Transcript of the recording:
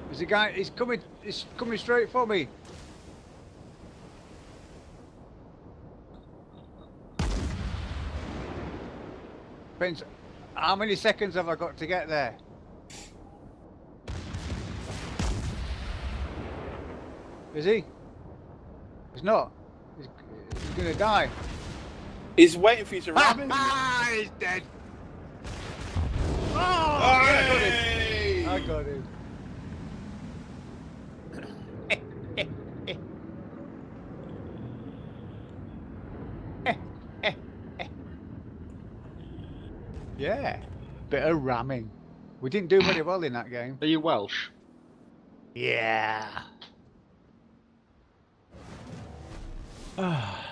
There's a guy. He's coming. He's coming straight for me. Depends. How many seconds have I got to get there? Is he? He's not. He's gonna die. He's waiting for you to ram him. Ah, he's dead. Oh, I got him. Yeah, bit of ramming. We didn't do very well in that game. Are you Welsh? Yeah.